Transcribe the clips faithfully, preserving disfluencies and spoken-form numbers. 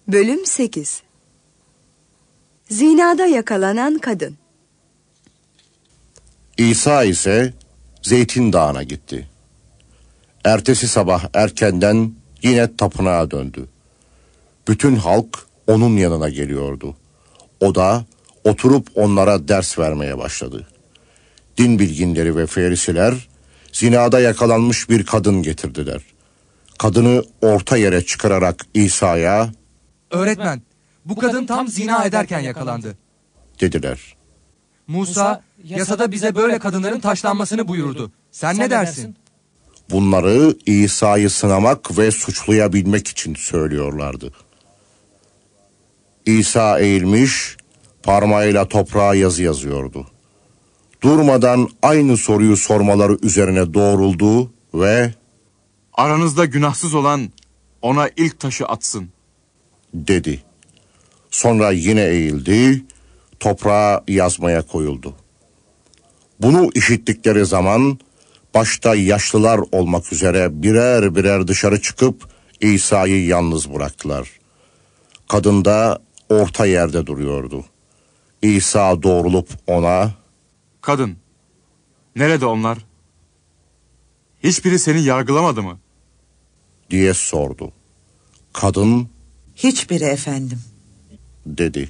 Bölüm sekiz. Zinada yakalanan kadın. İsa ise Zeytin Dağı'na gitti. Ertesi sabah erkenden yine tapınağa döndü. Bütün halk onun yanına geliyordu. O da oturup onlara ders vermeye başladı. Din bilginleri ve ferisiler zinada yakalanmış bir kadın getirdiler. Kadını orta yere çıkararak İsa'ya, "Öğretmen, bu kadın tam zina ederken yakalandı," dediler. "Musa, yasada bize böyle kadınların taşlanmasını buyurdu. Sen, Sen ne dersin?" Bunları İsa'yı sınamak ve suçlayabilmek için söylüyorlardı. İsa eğilmiş, parmağıyla toprağa yazı yazıyordu. Durmadan aynı soruyu sormaları üzerine doğruldu ve "Aranızda günahsız olan ona ilk taşı atsın," dedi. Sonra yine eğildi, toprağa yazmaya koyuldu. Bunu işittikleri zaman başta yaşlılar olmak üzere birer birer dışarı çıkıp İsa'yı yalnız bıraktılar. Kadın da orta yerde duruyordu. İsa doğrulup ona, "Kadın, nerede onlar? Hiçbiri seni yargılamadı mı?" diye sordu. Kadın, "Hiçbiri efendim," dedi.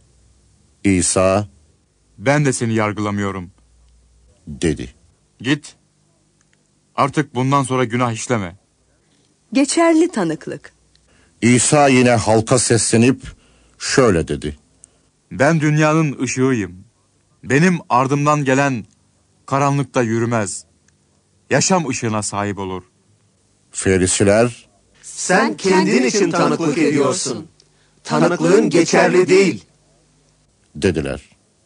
İsa, "Ben de seni yargılamıyorum," dedi. "Git, artık bundan sonra günah işleme." Geçerli tanıklık. İsa yine halka seslenip şöyle dedi. "Ben dünyanın ışığıyım. Benim ardımdan gelen karanlıkta yürümez. Yaşam ışığına sahip olur." Ferisiler, "Sen kendin için tanıklık ediyorsun. Tanıklığın geçerli değil," dediler.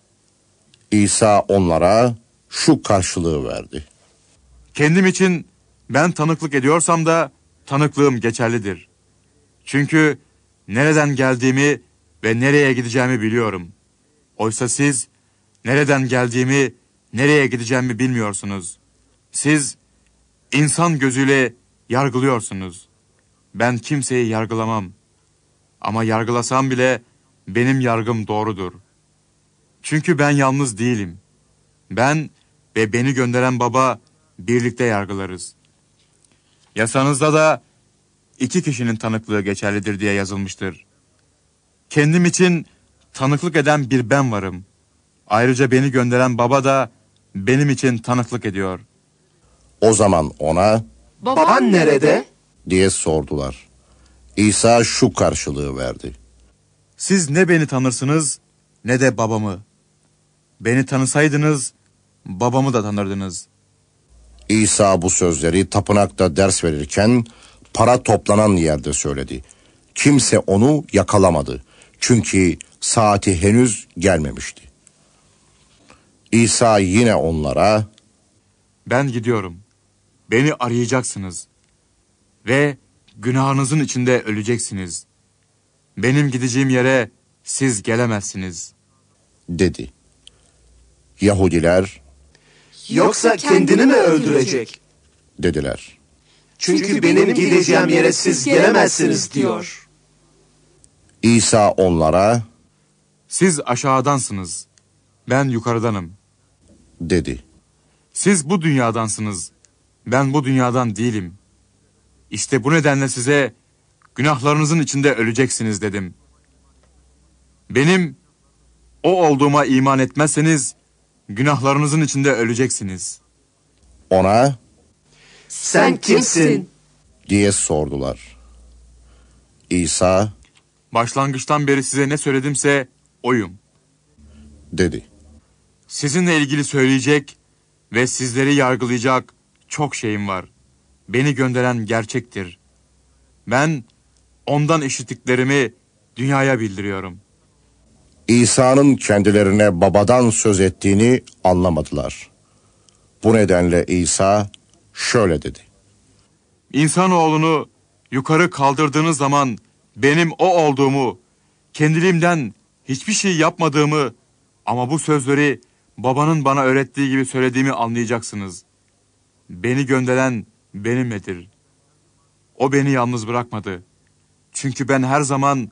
İsa onlara şu karşılığı verdi. "Kendim için ben tanıklık ediyorsam da tanıklığım geçerlidir. Çünkü nereden geldiğimi ve nereye gideceğimi biliyorum. Oysa siz nereden geldiğimi, nereye gideceğimi bilmiyorsunuz. Siz insan gözüyle yargılıyorsunuz. Ben kimseyi yargılamam. Ama yargılasam bile benim yargım doğrudur. Çünkü ben yalnız değilim. Ben ve beni gönderen Baba birlikte yargılarız. Yasanızda da iki kişinin tanıklığı geçerlidir diye yazılmıştır. Kendim için tanıklık eden bir ben varım. Ayrıca beni gönderen Baba da benim için tanıklık ediyor." O zaman ona, "Baban nerede?" diye sordular. İsa şu karşılığı verdi. "Siz ne beni tanırsınız ne de babamı. Beni tanısaydınız babamı da tanırdınız." İsa bu sözleri tapınakta ders verirken para toplanan yerde söyledi. Kimse onu yakalamadı. Çünkü saati henüz gelmemişti. İsa yine onlara, "Ben gidiyorum. Beni arayacaksınız. Ve günahınızın içinde öleceksiniz. Benim gideceğim yere siz gelemezsiniz," dedi. Yahudiler, "Yoksa kendini mi öldürecek?" dediler. "Çünkü benim gideceğim yere siz gelemezsiniz," diyor. İsa onlara, "Siz aşağıdansınız. Ben yukarıdanım. dedi. Siz bu dünyadansınız. Ben bu dünyadan değilim. İşte bu nedenle size günahlarınızın içinde öleceksiniz dedim. Benim o olduğuma iman etmezseniz günahlarınızın içinde öleceksiniz." Ona, "Sen kimsin?" diye sordular. İsa, "Başlangıçtan beri size ne söyledimse oyum. dedi. Sizinle ilgili söyleyecek ve sizleri yargılayacak çok şeyim var. Beni gönderen gerçektir. Ben ondan işittiklerimi dünyaya bildiriyorum." İsa'nın kendilerine babadan söz ettiğini anlamadılar. Bu nedenle İsa şöyle dedi. "İnsanoğlunu yukarı kaldırdığınız zaman benim o olduğumu, kendiliğimden hiçbir şey yapmadığımı ama bu sözleri babanın bana öğrettiği gibi söylediğimi anlayacaksınız. Beni gönderen benimledir. O beni yalnız bırakmadı. Çünkü ben her zaman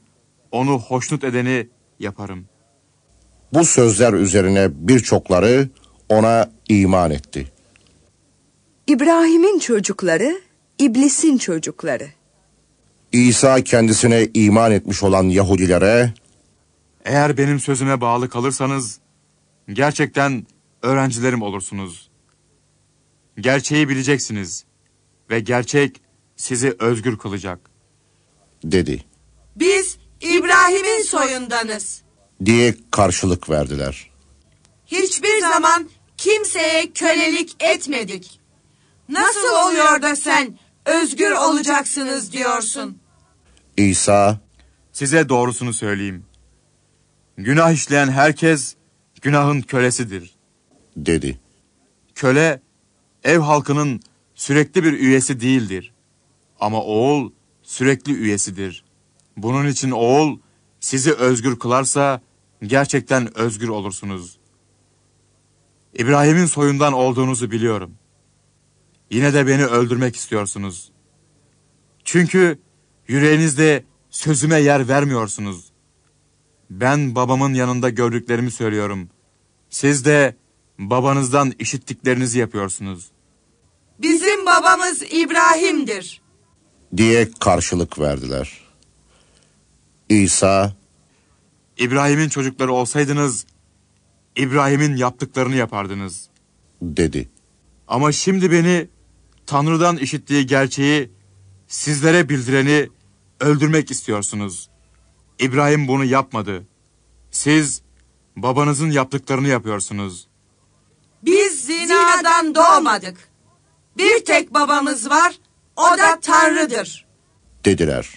onu hoşnut edeni yaparım. Bu sözler üzerine birçokları ona iman etti. İbrahim'in çocukları, İblis'in çocukları. İsa kendisine iman etmiş olan Yahudilere, Eğer benim sözüme bağlı kalırsanız, gerçekten öğrencilerim olursunuz. Gerçeği bileceksiniz ve gerçek sizi özgür kılacak. dedi. Biz İbrahim'in soyundanız. Diye karşılık verdiler. Hiçbir zaman kimseye kölelik etmedik. Nasıl oluyor da sen özgür olacaksınız diyorsun? İsa, Size doğrusunu söyleyeyim. Günah işleyen herkes günahın kölesidir. dedi. Köle, ev halkının sürekli bir üyesi değildir. Ama oğul sürekli üyesidir. Bunun için oğul sizi özgür kılarsa gerçekten özgür olursunuz. İbrahim'in soyundan olduğunuzu biliyorum. Yine de beni öldürmek istiyorsunuz. Çünkü yüreğinizde sözüme yer vermiyorsunuz. Ben babamın yanında gördüklerimi söylüyorum. Siz de babanızdan işittiklerinizi yapıyorsunuz. Bizim babamız İbrahim'dir. Diye karşılık verdiler. İsa, İbrahim'in çocukları olsaydınız, İbrahim'in yaptıklarını yapardınız. dedi. Ama şimdi beni, Tanrı'dan işittiği gerçeği, sizlere bildireni öldürmek istiyorsunuz. İbrahim bunu yapmadı. Siz, babanızın yaptıklarını yapıyorsunuz. Biz zinadan doğmadık. Bir tek babamız var, o da Tanrı'dır. Dediler.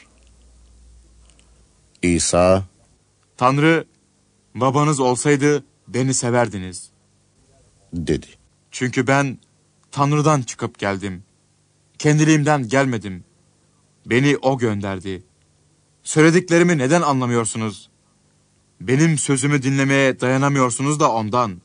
İsa, Tanrı, babanız olsaydı beni severdiniz. dedi. Çünkü ben Tanrı'dan çıkıp geldim. Kendiliğimden gelmedim. Beni O gönderdi. Söylediklerimi neden anlamıyorsunuz? Benim sözümü dinlemeye dayanamıyorsunuz da ondan.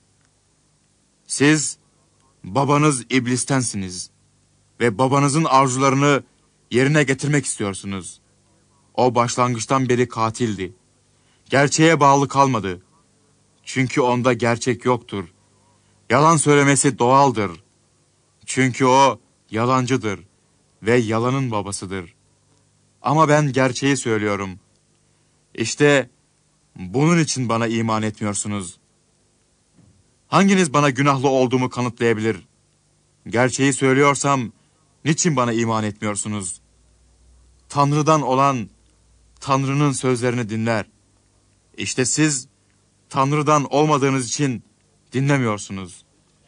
Siz, babanız İblistensiniz ve babanızın arzularını yerine getirmek istiyorsunuz. O başlangıçtan beri katildi. Gerçeğe bağlı kalmadı. Çünkü onda gerçek yoktur. Yalan söylemesi doğaldır. Çünkü o yalancıdır ve yalanın babasıdır. Ama ben gerçeği söylüyorum. İşte bunun için bana iman etmiyorsunuz. Hanginiz bana günahlı olduğumu kanıtlayabilir? Gerçeği söylüyorsam niçin bana iman etmiyorsunuz? Tanrı'dan olan Tanrı'nın sözlerini dinler. İşte siz Tanrı'dan olmadığınız için dinlemiyorsunuz.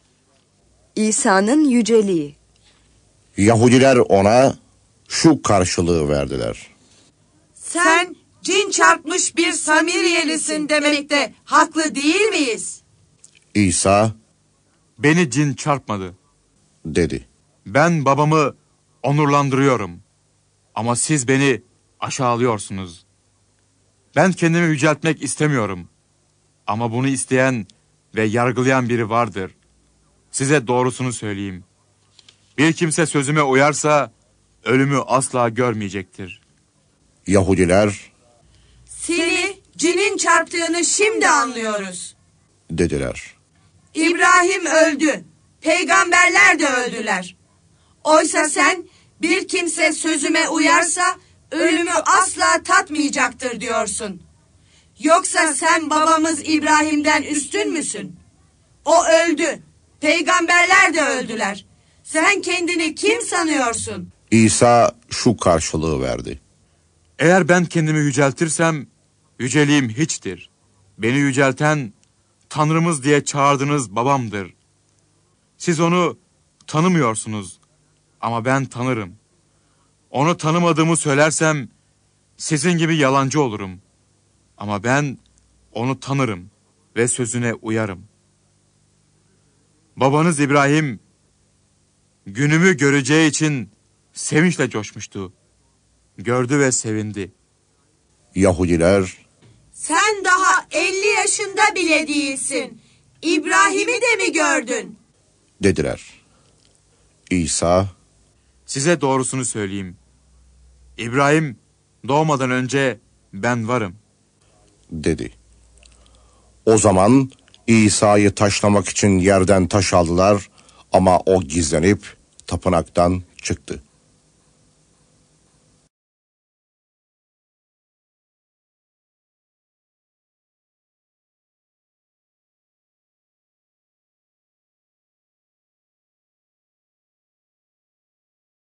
İsa'nın yüceliği. Yahudiler ona şu karşılığı verdiler. Sen cin çarpmış bir Samiriyelisin demekte haklı değil miyiz? İsa, Beni cin çarpmadı. dedi. Ben babamı onurlandırıyorum. Ama siz beni aşağılıyorsunuz. Ben kendimi yüceltmek istemiyorum. Ama bunu isteyen ve yargılayan biri vardır. Size doğrusunu söyleyeyim. Bir kimse sözüme uyarsa ölümü asla görmeyecektir. Yahudiler, Seni cinin çarptığını şimdi anlıyoruz. dediler. İbrahim öldü. Peygamberler de öldüler. Oysa sen bir kimse sözüme uyarsa ölümü asla tatmayacaktır diyorsun. Yoksa sen babamız İbrahim'den üstün müsün? O öldü. Peygamberler de öldüler. Sen kendini kim sanıyorsun? İsa şu karşılığı verdi. Eğer ben kendimi yüceltirsem yüceliğim hiçtir. Beni yücelten Tanrımız diye çağırdığınız babamdır. Siz onu tanımıyorsunuz ama ben tanırım. Onu tanımadığımı söylersem sizin gibi yalancı olurum. Ama ben onu tanırım ve sözüne uyarım. Babanız İbrahim günümü göreceği için sevinçle coşmuştu. Gördü ve sevindi. Yahudiler, Sen daha elli yaşında bile değilsin. İbrahim'i de mi gördün? dediler. İsa, Size doğrusunu söyleyeyim. İbrahim doğmadan önce ben varım. dedi. O zaman İsa'yı taşlamak için yerden taş aldılar ama o gizlenip tapınaktan çıktı.